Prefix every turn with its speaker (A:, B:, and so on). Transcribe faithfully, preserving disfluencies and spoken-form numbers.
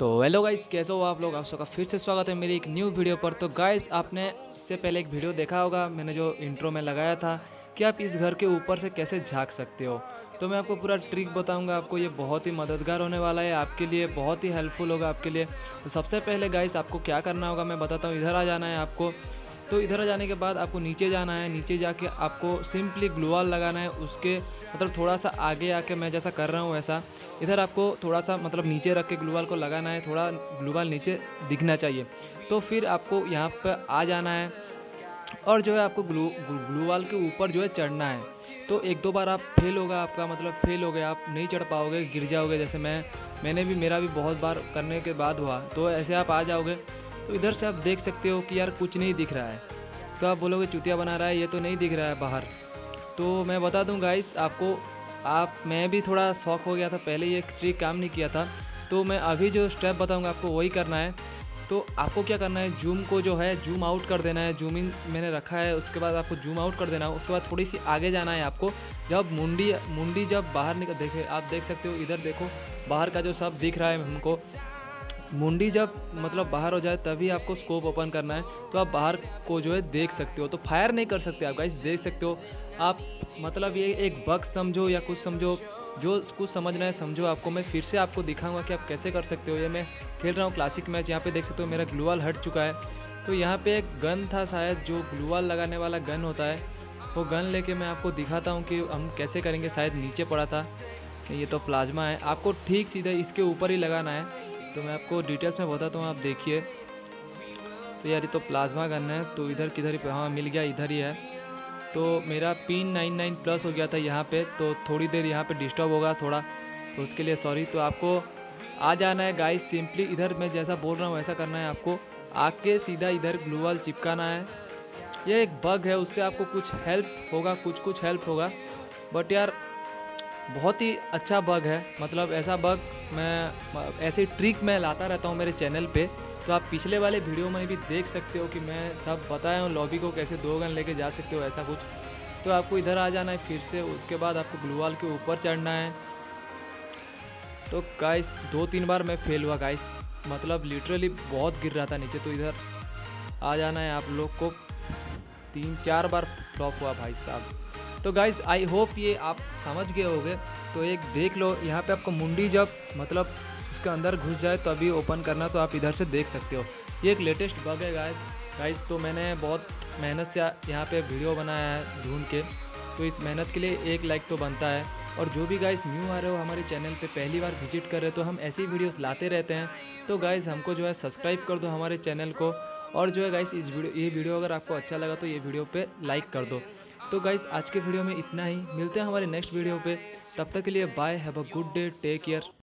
A: तो hello guys, कैसे हो आप लोग। आप सबका फिर से स्वागत है मेरी एक न्यू वीडियो पर। तो गाइस, आपने इससे पहले एक वीडियो देखा होगा, मैंने जो इंट्रो में लगाया था कि आप इस घर के ऊपर से कैसे झांक सकते हो। तो मैं आपको पूरा ट्रिक बताऊंगा, आपको ये बहुत ही मददगार होने वाला है, आपके लिए बहुत ही हेल्पफुल होगा आपके लिए। तो सबसे पहले गाइस, आपको क्या करना होगा मैं बताता हूँ। इधर आ जाना है आपको। तो इधर आ जाने के बाद आपको नीचे जाना है। नीचे जाके आपको सिंपली ग्लू वॉल लगाना है, उसके मतलब थोड़ा सा आगे आके मैं जैसा कर रहा हूँ वैसा इधर आपको थोड़ा सा मतलब नीचे रख के ग्लू वॉल को लगाना है। थोड़ा ग्लू वॉल नीचे दिखना चाहिए। तो फिर आपको यहाँ पर आ जाना है और जो है आपको ग्लू ग्लू वॉल के ऊपर जो है चढ़ना है। तो एक दो बार आप फेल होगा, आपका मतलब फेल हो गया, आप नहीं चढ़ पाओगे, गिर जाओगे। जैसे मैं मैंने भी मेरा भी बहुत बार करने के बाद हुआ। तो ऐसे आप आ जाओगे। तो इधर से आप देख सकते हो कि यार कुछ नहीं दिख रहा है। तो आप बोलोगे चूतिया बना रहा है, ये तो नहीं दिख रहा है बाहर। तो मैं बता दूं गाइस आपको, आप मैं भी थोड़ा शौक हो गया था, पहले ये ट्रिक काम नहीं किया था। तो मैं अभी जो स्टेप बताऊंगा आपको वही करना है। तो आपको क्या करना है, जूम को जो है जूम आउट कर देना है। जूम इन मैंने रखा है, उसके बाद आपको जूम आउट कर देना है। उसके बाद थोड़ी सी आगे जाना है आपको। जब मुंडी मुंडी जब बाहर निकल देखे, आप देख सकते हो इधर देखो, बाहर का जो सब दिख रहा है हमको। मुंडी जब मतलब बाहर हो जाए तभी आपको स्कोप ओपन करना है। तो आप बाहर को जो है देख सकते हो। तो फायर नहीं कर सकते आप गाइस, देख सकते हो आप। मतलब ये एक बग समझो या कुछ समझो, जो कुछ समझना है समझो। आपको मैं फिर से आपको दिखाऊंगा कि आप कैसे कर सकते हो। ये मैं खेल रहा हूँ क्लासिक मैच। यहाँ पे देख सकते हो मेरा ग्लू वॉल हट चुका है। तो यहाँ पे एक गन था शायद, जो ग्लू वॉल लगाने वाला गन होता है। वो गन लेके मैं आपको दिखाता हूँ कि हम कैसे करेंगे। शायद नीचे पड़ा था। ये तो प्लाज्मा है, आपको ठीक सीधे इसके ऊपर ही लगाना है। तो मैं आपको डिटेल्स में बताता हूँ, आप देखिए। तो यार ये तो प्लाज्मा गन है। तो इधर किधर ही, हाँ मिल गया, इधर ही है। तो मेरा पिन नाइन नाइन प्लस हो गया था यहाँ पे। तो थोड़ी देर यहाँ पे डिस्टर्ब होगा थोड़ा, तो उसके लिए सॉरी। तो आपको आ जाना है गाइस, सिंपली इधर मैं जैसा बोल रहा हूँ वैसा करना है आपको। आके सीधा इधर ग्लू वॉल चिपकाना है। ये एक बग है, उससे आपको कुछ हेल्प होगा, कुछ कुछ हेल्प होगा। बट यार बहुत ही अच्छा बग है, मतलब ऐसा बग मैं ऐसी ट्रिक मैं लाता रहता हूँ मेरे चैनल पे। तो आप पिछले वाले वीडियो में भी देख सकते हो कि मैं सब बताया हूँ, लॉबी को कैसे दो गन लेके जा सकते हो ऐसा कुछ। तो आपको इधर आ जाना है फिर से। उसके बाद आपको ग्लू वॉल के ऊपर चढ़ना है। तो गाइस दो तीन बार मैं फेल हुआ गाइस, मतलब लिटरली बहुत गिर रहा था नीचे। तो इधर आ जाना है आप लोग को। तीन चार बार फ्लॉप हुआ भाई साहब। तो गाइज आई होप ये आप समझ गए होंगे। तो एक देख लो, यहाँ पे आपको मुंडी जब मतलब उसके अंदर घुस जाए तो अभी ओपन करना। तो आप इधर से देख सकते हो, ये एक लेटेस्ट बग है गाइज गाइज तो मैंने बहुत मेहनत से यहाँ पे वीडियो बनाया है ढूंढ के। तो इस मेहनत के लिए एक लाइक तो बनता है। और जो भी गाइस न्यू आ रहे हो हमारे चैनल पे, पहली बार विजिट कर रहे हो, तो हम ऐसी वीडियोस लाते रहते हैं। तो गाइस हमको जो है सब्सक्राइब कर दो हमारे चैनल को। और जो है गाइस इस वीडियो ये वीडियो अगर आपको अच्छा लगा तो ये वीडियो पे लाइक कर दो। तो गाइस आज के वीडियो में इतना ही, मिलते हैं हमारे नेक्स्ट वीडियो पे। तब तक के लिए bye, have a good day, take care.